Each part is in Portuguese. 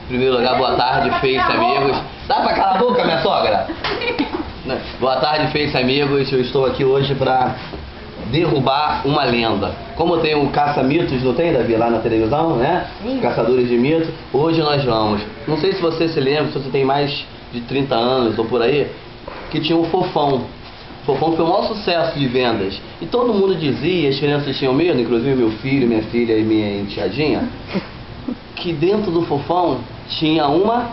Em primeiro lugar, boa tarde, Face amigos. Dá pra calar a boca, minha sogra? Boa tarde, Face amigos. Eu estou aqui hoje pra derrubar uma lenda. Como tem o Caça-Mitos, não tem, Davi, lá na televisão, né? Sim. Caçadores de mitos. Hoje nós vamos. Não sei se você se lembra, se você tem mais de 30 anos ou por aí, que tinha o Fofão. O Fofão foi o maior sucesso de vendas. E todo mundo dizia, as crianças tinham medo, inclusive meu filho, minha filha e minha enteadinha, que dentro do Fofão tinha uma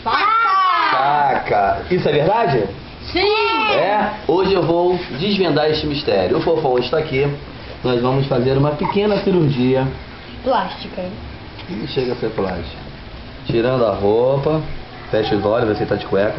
faca. Isso é verdade? Sim! É, hoje eu vou desvendar este mistério. O Fofão está aqui. Nós vamos fazer uma pequena cirurgia. Plástica. Não chega a ser plástica. Tirando a roupa. Fecha os olhos, você tá de cueca.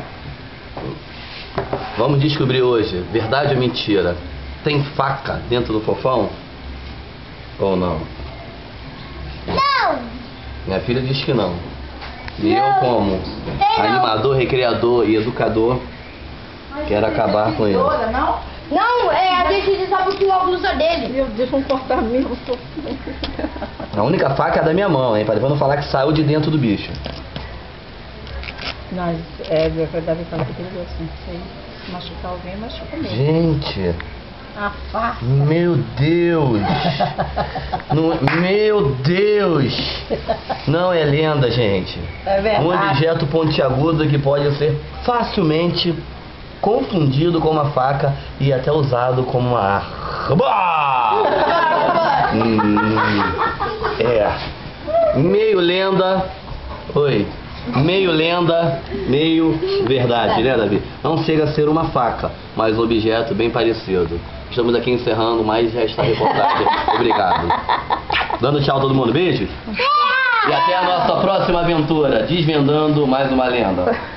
Vamos descobrir hoje, verdade ou mentira? Tem faca dentro do Fofão? Ou não? Não! Minha filha diz que não. E eu, como animador, recreador e educador, quero acabar com ele. Não? Não, a gente sabe que o óculos é dele. Meu Deus, vamos cortar mesmo. A única faca é a da minha mão, hein? Para depois não falar que saiu de dentro do bicho. Mas é verdade que é perigoso. Se machucar alguém, machuca mesmo. Gente, A faca. meu Deus. Meu Deus. Não é lenda, gente. É verdade. Um objeto pontiagudo que pode ser facilmente confundido com uma faca e até usado como uma arma. É. Meio lenda. Oi. Meio lenda, meio verdade, né, Davi? Não chega a ser uma faca, mas um objeto bem parecido. Estamos aqui encerrando mais esta reportagem. Obrigado. Dando tchau a todo mundo. Beijo. E até a nossa próxima aventura, desvendando mais uma lenda.